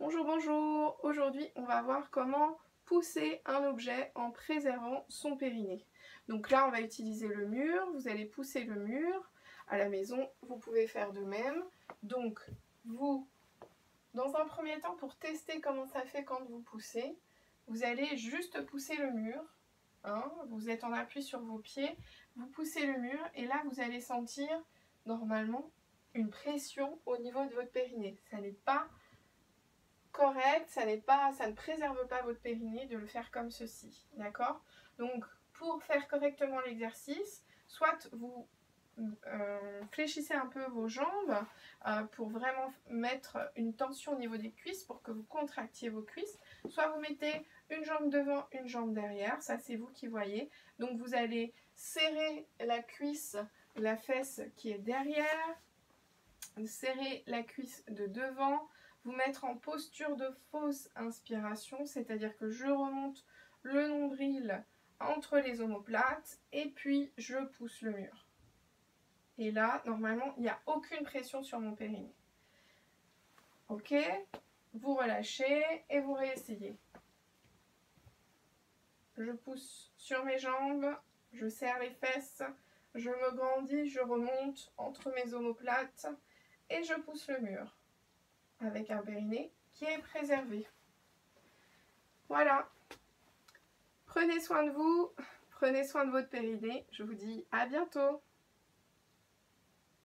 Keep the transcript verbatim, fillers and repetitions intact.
Bonjour, bonjour! Aujourd'hui, on va voir comment pousser un objet en préservant son périnée. Donc là, on va utiliser le mur. Vous allez pousser le mur. À la maison, vous pouvez faire de même. Donc, vous, dans un premier temps, pour tester comment ça fait quand vous poussez, vous allez juste pousser le mur. Hein, vous êtes en appui sur vos pieds, vous poussez le mur et là, vous allez sentir normalement une pression au niveau de votre périnée. Ça n'est pas correct, ça n'est pas, ça ne préserve pas votre périnée de le faire comme ceci, d'accord? Donc pour faire correctement l'exercice, soit vous euh, fléchissez un peu vos jambes euh, pour vraiment mettre une tension au niveau des cuisses pour que vous contractiez vos cuisses, soit vous mettez une jambe devant, une jambe derrière, ça c'est vous qui voyez. Donc vous allez serrer la cuisse, la fesse qui est derrière, serrer la cuisse de devant, vous mettre en posture de fausse inspiration, c'est-à-dire que je remonte le nombril entre les omoplates et puis je pousse le mur. Et là, normalement, il n'y a aucune pression sur mon périnée. Ok, vous relâchez et vous réessayez. Je pousse sur mes jambes, je serre les fesses, je me grandis, je remonte entre mes omoplates et je pousse le mur avec un périnée qui est préservé. Voilà. Prenez soin de vous, prenez soin de votre périnée. Je vous dis à bientôt.